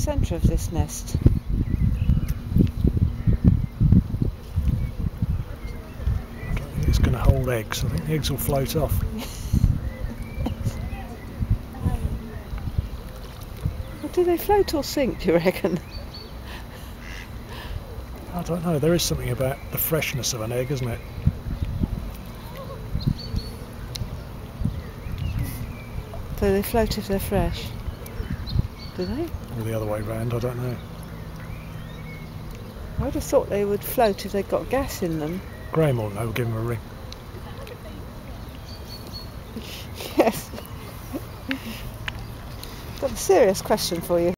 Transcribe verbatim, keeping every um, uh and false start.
centre of this nest. I don't think it's going to hold eggs. I think the eggs will float off. Well, do they float or sink, do you reckon? I don't know. There is something about the freshness of an egg, isn't it? Do they float if they're fresh? Do they? Or the other way round, I don't know. I would have thought they would float if they've got gas in them. Graham will know, we'll give him a ring. Yes. Got a serious question for you.